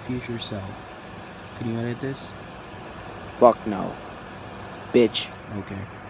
future self. Can you edit this? Fuck no. Bitch. Okay.